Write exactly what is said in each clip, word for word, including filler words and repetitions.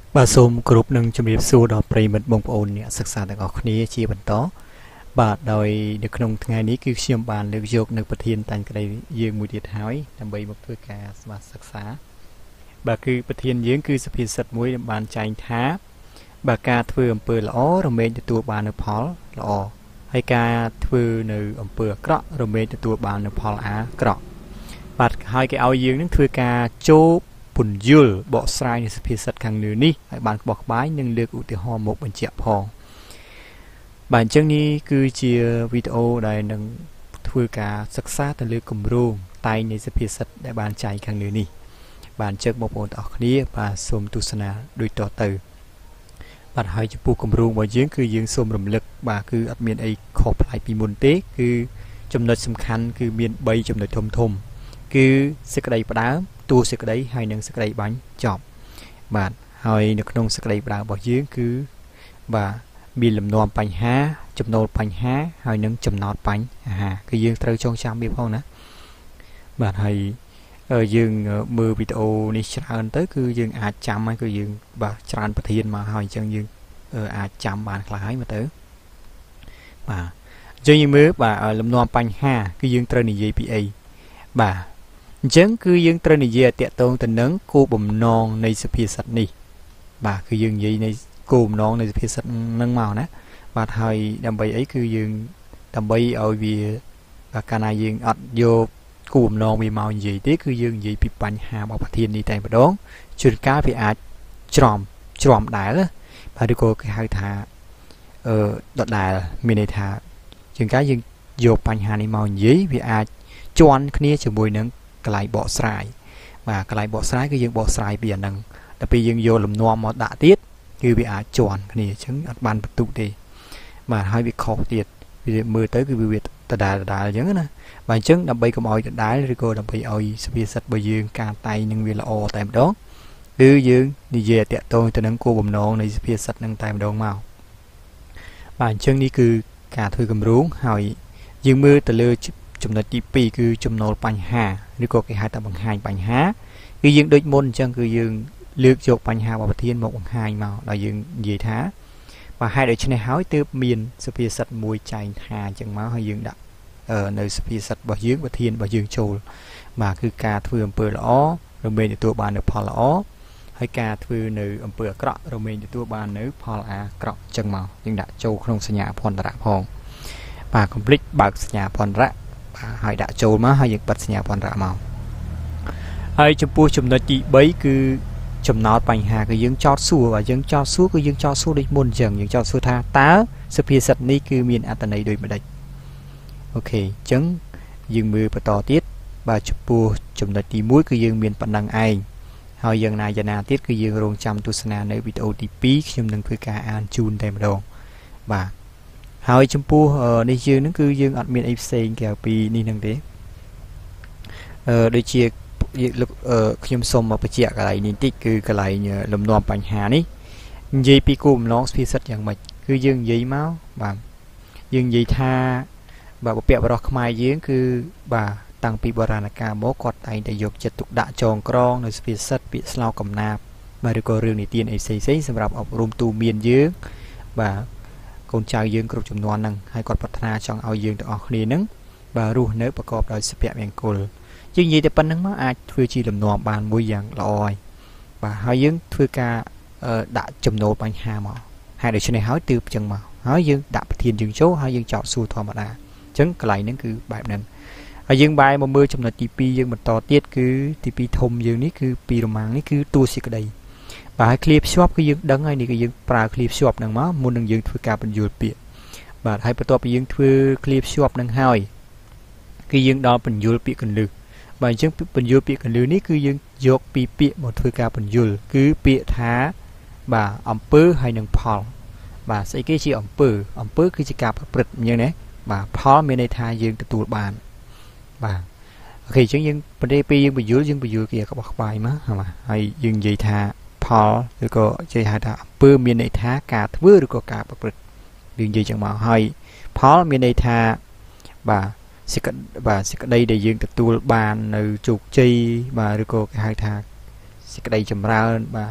បាទសូមគោរពនឹងជំរាបសួរដល់ប្រិយមិត្តបងប្អូនអ្នកសិក្សាទាំងអស់គ្នាជាបន្តបាទដោយនៅក្នុងថ្ងៃនេះគឺខ្ញុំបានលើកយកនៅប្រធានតាញ់ក្តីយើងមួយទៀតហើយដើម្បីមកធ្វើការស្មារតីសិក្សាបាទគឺប្រធានយើងគឺសុភាសិតមួយបានចែងថាបាទការធ្វើអំពើល្អរមែងទទួលបាននូវផលល្អហើយការធ្វើនៅអំពើអាក្រក់រមែងទទួលបាននូវផលអាក្រក់បាទហើយគេឲ្យយើងនឹងធ្វើការចូលពន្យល់បកស្រាយនៃសុភាសិតខាងលើនេះឲ្យបានក្បោះក្បាយនិងលើកឧទាហរណ៍មកបញ្ជាក់ផងបាទអញ្ចឹងនេះគឺជាវីដេអូដែលនឹងធ្វើការសិក្សាទៅលើគម្រោងតែងនៃសុភាសិតដែលបានចែងខាងលើនេះបាទអញ្ចឹងបងប្អូនទាំងអស់គ្នាបាទសូមទស្សនាដូចតទៅបាទហើយចំពោះគម្រោងរបស់យើងគឺយើងសូមរំលឹកបាទគឺអត់មានអីខុសប្លែកពីមុនទេគឺចំណុចសំខាន់គឺមានបីចំណុចធំធំគឺសេចក្តីផ្ដើមតួសេចក្តីហើយនិងសេចក្តីបាញ់ចប់បាទហើយនៅក្នុងសេចក្តីផ្ដើមរបស់យើងគឺបាទមានលំនាំបញ្ហាចំណូលបញ្ហាហើយនិងចំណោទបញ្ហាគឺយើងត្រូវចងចាំវាផងណាបាទហើយយើងមើលវីដេអូនេះច្រើនទៅគឺយើងអាចចាំហើយគឺយើងបាទច្រើនប្រធានមកហើយអញ្ចឹងយើងអាចចាំបានខ្លះហើយមកទៅបាទអញ្ចឹងយើងមើលបាទលំនាំបញ្ហាគឺយើងត្រូវនិយាយពីអីបាទអញ្ចឹងគឺយើងត្រូវនិយាយឲ្យតាក់ទងទៅនឹងគោលបំណងនៃសុភាសិតនេះបាទគឺយើងនិយាយនៃគោលបំណងនៃសុភាសិតនឹងមកណាបាទហើយដើម្បីអីគឺយើងដើម្បីឲ្យវាបាទកាលណាយើងអត់យកគោលបំណងវាមកនិយាយទេគឺយើងនិយាយពីបញ្ហារបស់ប្រធាននេះតែម្ដងជួនកាលវាអាចច្រំច្រំដែលបាទឬក៏គេហៅថាអឺដដែលមានន័យថាជួនកាលយើងយកបញ្ហានេះមកនិយាយវាអាចជន់គ្នាជាមួយនឹងកន្លែងបកស្រាយបាទកន្លែងបកស្រាយគឺយើងបកស្រាយពីអាហ្នឹងដល់ពេលយើងយកលំនាំមកដាក់ទៀតគឺវាអាចជន់គ្នាអញ្ចឹងអត់បានបន្ទុកទេបាទហើយវាខុសទៀតវាមើលទៅគឺវាដដែលដដែលអញ្ចឹងណាបាទអញ្ចឹងដើម្បីកុំឲ្យដដែលឬក៏ដើម្បីឲ្យសុភាសិតរបស់យើងការតែងនឹងវាល្អតែម្ដងគឺយើងនិយាយតាក់ទងទៅនឹងគោលបំណងនៃសុភាសិតនឹងតែម្ដងមកបាទអញ្ចឹងនេះគឺការធ្វើគម្រោងហើយយើងមើលទៅលើចំណុចទីពីរគឺចំណូលបញ្ហាឬក៏គេហៅថាបង្ហាញបញ្ហាគឺយើងដូចមុនអញ្ចឹងគឺយើងលើកយកបញ្ហារបស់ប្រធានមកបង្ហាញមកដល់យើងនិយាយថាបាទហេតុដូច្នេះហើយទើបមានសុភាសិតមួយចែងថាអញ្ចឹងមកហើយយើងដាក់នៅសុភាសិតរបស់យើងប្រធានរបស់យើងចូលបាទគឺការធ្វើអំពើល្អរមែងទទួលបាននូវផលល្អហើយការធ្វើនៅអំពើអាក្រក់រមែងទទួលបាននូវផលអាក្រក់អញ្ចឹងមកយើងដាក់ចូលក្នុងសញ្ញាអភន្តរៈផងបាទ complete បើកសញ្ញាអភន្តរៈហើយដាក់ចូលមកហើយយើងបិទសញ្ញាអភន្តរៈមកហើយចំពោះចំណុចទីបីគឺចំណោទបញ្ហាគឺយើងចោទសួរបាទយើងចោទសួរគឺយើងចោទសួរដូចមុនអញ្ចឹងយើងចោទសួរថាតើសុភាសិតនេះគឺមានអត្ថន័យដូចម្ដេចអូខេអញ្ចឹងយើងមើលបន្តទៀតបាទចំពោះចំណុចទីមួយគឺយើងមានប៉ុណ្ណឹងឯងហើយយ៉ាងណាយ៉ាងណាទៀតគឺយើងរងចាំទស្សនានៅវីដេអូទីពីរខ្ញុំនឹងធ្វើការអានជូនតែម្ដងបាទហើយចំពោះនេះយើងហ្នឹងគឺយើងអត់មានអីផ្សេងក្រៅពីនេះហ្នឹងទេអឺដូចជាខ្ញុំសូមមកបញ្ជាក់កន្លែងនេះបន្តិចគឺកន្លែងលំនាំបញ្ហានេះនិយាយពីគោលបំណងសុភាសិតយ៉ាងម៉េចគឺយើងនិយាយមកបាទយើងនិយាយថាបាទបុព្វបុរសខ្មែរយើងគឺបាទតាំងពីបុរាណកាលមកគាត់តែងតែយកចិត្តទុកដាក់ចងក្រងនៅសុភាសិតពាក្យស្លោកកំណាព្យបាទឬក៏រឿងនិទានអីផ្សេងៗសម្រាប់អប់រំទូមានយើងបាទកូនចៅយើងគ្រប់ចំនួនហ្នឹងហើយគាត់ប្រាថ្នាចង់ឲ្យយើងទាំងអស់គ្នាហ្នឹងបាទរស់នៅប្រកបដោយសុភមង្គលយើងនិយាយតែប៉ុណ្្នឹងមកអាចធ្វើជាលំនាំបានមួយយ៉ាងល្អហើយបាទហើយយើងធ្វើការដាក់ចំណូលបញ្ហាមកហើយដូច្នេះហើយទើបចឹងមកហើយយើងដាក់ប្រធានយើងចូលហើយយើងចោទសួរធម្មតាអញ្ចឹងកន្លែងហ្នឹងគឺបែបហ្នឹងហើយយើងបែរមកមើលចំណុចទីពីរយើងបន្តទៀតគឺទីពីរធំយើងនេះគឺពីរម៉ាំងនេះគឺតួសេចក្តីបាទហើយឃ្លាភ្ជាប់គឺយើងដឹងហើយនេះគឺយើងប្រើឃ្លាភ្ជាប់ហ្នឹងមកមុននឹងយើងធ្វើការបញ្យល់ពាក្យបាទហើយបន្ទាប់ពីយើងធ្វើឃ្លាភ្ជាប់ហ្នឹងហើយគឺយើងដល់បញ្យល់ពាក្យកន្លឹះបាទអញ្ចឹងបញ្យល់ពាក្យកន្លឹះនេះគឺយើងយកពីពាក្យមកធ្វើការបញ្យល់គឺពាក្យថាបាទអំពើហើយនឹងផលបាទស្អីគេជាអំពើអំពើគឺជាការប្រព្រឹត្តអញ្ចឹងណាបាទផលមានន័យថាយើងទទួលបានបាទអូខេអញ្ចឹងយើងប្រទេសពេលយើងបញ្យល់យើងបញ្យល់គេក្បោះក្បាយមកបាទហើយយើងនិយាយថាផលឬក៏គេហៅថាអំពើមានន័យថាការធ្វើឬក៏ការប្រព្រឹត្តយើងនិយាយចឹងមកហើយផលមានន័យថាបាទសេចក្តីបាទសេចក្តីដែលយើងទទួលបាននៅជោគជ័យបាទឬក៏គេហៅថាសេចក្តីចម្រើនបាទ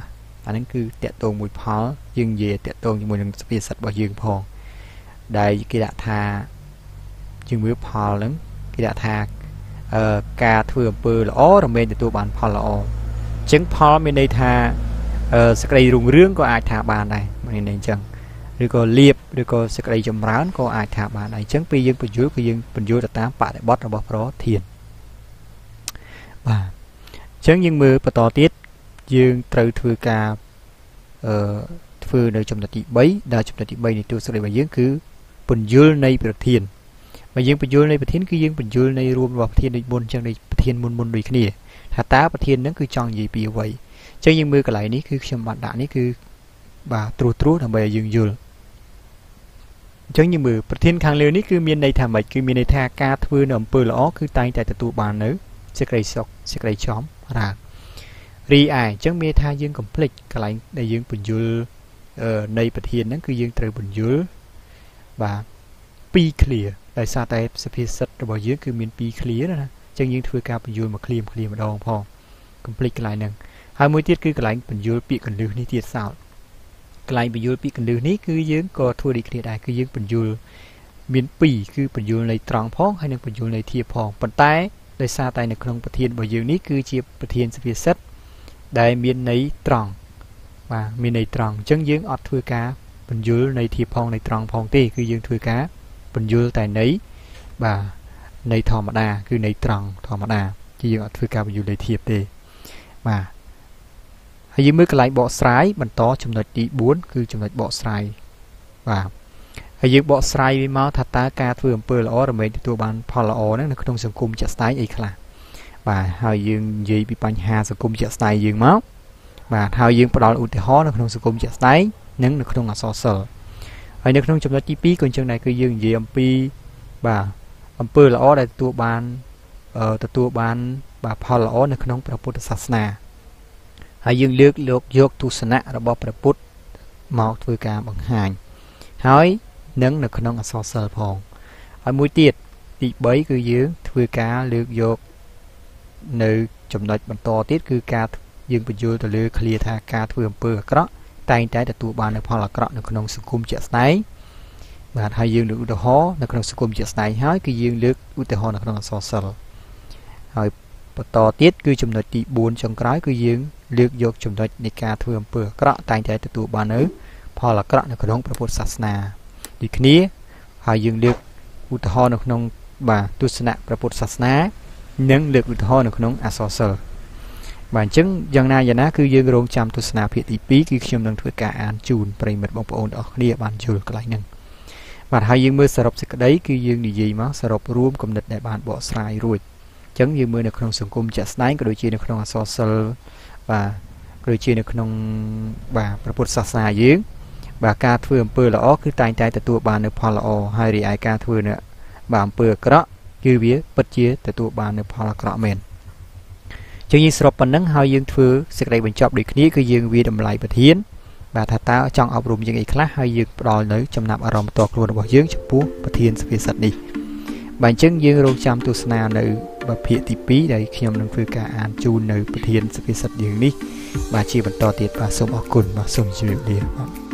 អាហ្នឹងគឺតកតងមួយផលយើងនិយាយតកតងជាមួយនឹងសុភាសិតរបស់យើងផងដែលគេដាក់ថាយើងមើលផលហ្នឹងគេដាក់ថាអឺការធ្វើអំពើល្អរមែងទទួលបានផលល្អអញ្ចឹងផលមានន័យថាអឺសេចក្តីរុងរឿងក៏អាចថាបានដែរមានន័យអញ្ចឹងឬក៏លៀបឬក៏សេចក្តីចម្រើនក៏អាចថាបានដែរអញ្ចឹងពេលយើងបញ្យល់គឺយើងបញ្យល់ទៅតាមបរិបទរបស់ប្រធានបាទអញ្ចឹងយើងមើលបន្តទៀតយើងត្រូវធ្វើការអឺធ្វើនៅចំណុចទី3ដែលចំណុចទី3នៃទូស្ដីរបស់យើងគឺពន្យល់នៃប្រធានបើយើងពន្យល់នៃប្រធានគឺយើងពន្យល់នៃរួមរបស់ប្រធានដូចមុនអញ្ចឹងនៃប្រធានមុនមុនដូចគ្នាថាតើប្រធានហ្នឹងគឺចង់និយាយពីអ្វីអញ្ចឹងយើងមើលកន្លែងនេះគឺខ្ញុំបានដាក់នេះគឺបាទត្រួសត្រាសដើម្បីឲ្យយើងយល់អញ្ចឹងយើងមើលប្រធានខាងលើនេះគឺមានន័យថាម៉េចគឺមានន័យថាការធ្វើនៅអំពើល្អគឺតែងតែទទួលបាននៅសេចក្តីសុខសេចក្តីចំរានរីឯអញ្ចឹងមានថាយើងកុំភ្លេចកន្លែងដែលយើងពន្យល់នៃប្រធានហ្នឹងគឺយើងត្រូវពន្យល់បាទពីរ clear ដោយសារតែសុភាសិតរបស់យើងគឺមានពីរ clear ណាអញ្ចឹងយើងធ្វើការពន្យល់មក clear clear ម្ដងផងកុំភ្លេចកន្លែងហ្នឹងហើយមួយទៀតគឺកន្លែងពន្យល់ពាក្យកន្លឹះនេះទៀតសោតកន្លែងពន្យល់ពាក្យកន្លឹះនេះគឺយើងក៏ធ្វើដូចគ្នាដែរគឺយើងពន្យល់មានពីរគឺពន្យល់នៃត្រង់ផងហើយនិងពន្យល់នៃធៀបផងប៉ុន្តែដោយសារតែនៅក្នុងប្រធានរបស់យើងនេះគឺជាប្រធានសុភាសិតដែលមានន័យត្រង់បាទមានន័យត្រង់អញ្ចឹងយើងអត់ធ្វើការពន្យល់នៃធៀបផងនៃត្រង់ផងទេគឺយើងធ្វើការពន្យល់តែន័យបាទន័យធម្មតាគឺន័យត្រង់ធម្មតាជាយើងអត់ធ្វើការពន្យល់ន័យធៀបទេបាទហើយយើងមើលកន្លែងបកស្រាយបន្តចំណុចទី4គឺចំណុចបកស្រាយបាទហើយយើងបកស្រាយវាមកថាតើការធ្វើអំពើល្អរមែងទទួលបានផលល្អហ្នឹងនៅក្នុងសង្គមជាក់ស្ដែងអីខ្លះបាទហើយយើងនិយាយពីបញ្ហាសង្គមជាក់ស្ដែងយើងមកបាទហើយយើងផ្ដល់ឧទាហរណ៍នៅក្នុងសង្គមជាក់ស្ដែងនិងនៅក្នុងអក្សរសិល្ប៍ហើយនៅក្នុងចំណុចទី2ក៏អញ្ចឹងដែរគឺយើងនិយាយអំពីបាទអំពើល្អដែលទទួលបានទទួលបានបាទផលល្អនៅក្នុងព្រះពុទ្ធសាសនាហើយយើងលើកលោកយកទស្សនៈរបស់ព្រះពុទ្ធមកធ្វើការបង្ហាញហើយនឹងនៅក្នុងអក្សរសិល្ប៍ផងហើយមួយទៀតទី3គឺយើងធ្វើការលើកយកនៅចំណុចបន្តទៀតគឺការយើងបញ្យល់ទៅលើ clear ថាការធ្វើអំពើអាក្រក់តែងតែទទួលបាននូវផលអាក្រក់នៅក្នុងសង្គមជាក់ស្ដែងបាទហើយយើងលើកឧទាហរណ៍នៅក្នុងសង្គមជាក់ស្ដែងហើយគឺយើងលើកឧទាហរណ៍នៅក្នុងអក្សរសិល្ប៍ហើយបន្តទៀតគឺចំណុចទី4ចុងក្រោយគឺយើងលើកយកចំណុចនៃការធ្វើអំពើអាក្រក់តែងតែទទួលបាននូវផលអាក្រក់នៅក្នុងព្រះពុទ្ធសាសនាដូចគ្នាហើយយើងលើកឧទាហរណ៍នៅក្នុងបាទទស្សនៈព្រះពុទ្ធសាសនានិងលើកឧទាហរណ៍នៅក្នុងអក្សរសិល្ប៍បាទអញ្ចឹងយ៉ាងណាយ៉ាងណាគឺយើងរងចាំទស្សនាភាគទី2គឺខ្ញុំនឹងធ្វើការអានជូនប្រិយមិត្តបងប្អូនទាំងអស់គ្នាបានយល់កន្លែងហ្នឹងបាទហើយយើងមើលសរុបសេចក្តីគឺយើងនិយាយមកសរុបរួមគំនិតដែលបានបកស្រាយរួចអញ្ចឹងយើងមើលនៅក្នុងសង្គមជាក់ស្ដែងក៏ដូចជានៅក្នុងអក្សរសិល្ប៍បាទក៏ដូចជានៅក្នុងបាទព្រះពុទ្ធសាសនាយើងបាទការធ្វើអំពើល្អគឺតែងតែទទួលបាននូវផលល្អហើយរីឯការធ្វើនៅបាទអំពើអាក្រក់គឺវាពិតជាទទួលបាននូវផលអាក្រក់មែនចឹងយើងសរុបប៉ុណ្ណឹងហើយយើងធ្វើសេចក្តីបញ្ចប់ដូចគ្នាគឺយើងវាតម្លៃប្រធានបាទថាតើចង់អប់រំយើងអីខ្លះហើយយើងផ្ដល់នៅចំណាប់អារម្មណ៍ផ្ទាល់ខ្លួនរបស់យើងចំពោះប្រធានសុភាសិតនេះបាទអញ្ចឹងយើងរងចាំទស្សនានៅភាគទី2ដែលខ្ញុំនឹងធ្វើការអានជូននៅប្រធានសុភាសិតយើងនេះបាទជាបន្តទៀតបាទសូមអរគុណបាទសូមជម្រាបលាបាទ